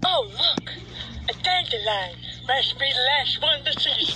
Oh, look! A dandelion. Must be the last one to see